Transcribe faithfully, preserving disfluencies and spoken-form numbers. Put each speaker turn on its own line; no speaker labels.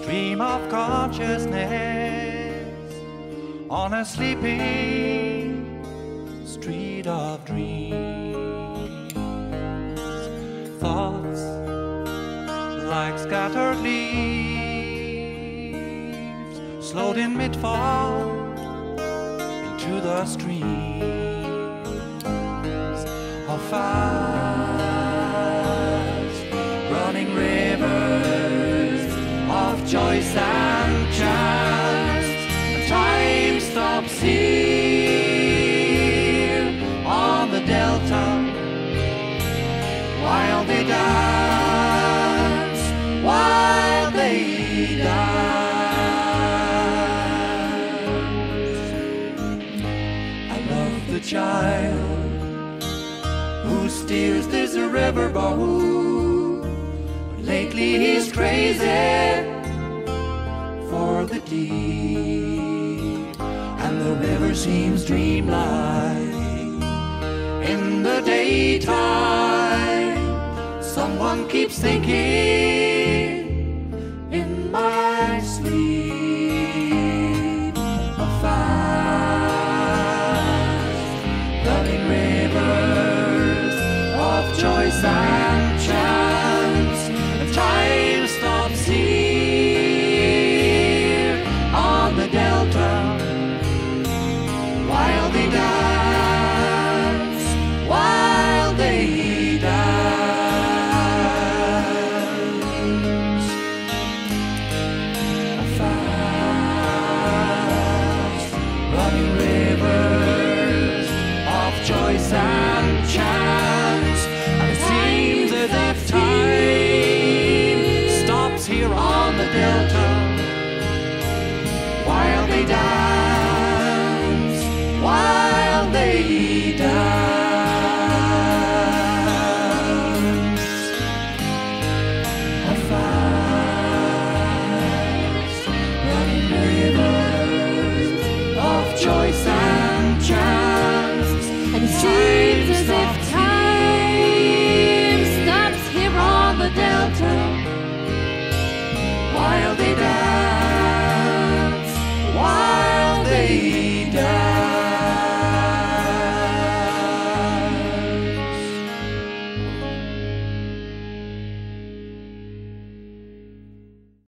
stream of consciousness on a sleeping street of dreams. Thoughts like scattered leaves slowed in mid-fall into the streams of fast running rivers of choice and chance, and time stops here on the delta while they dance, while they dance. I love the child who steers this riverboat, but lately he's crazy for the deep, and the river seems dreamlike in the daytime. Someone keeps thinking in my sleep of fast running rivers of choice and chance, and time stops here on the delta while they dance, while they dance. A fast running rivers of choice and chance, and it seems as if time stops here on the delta while they dance.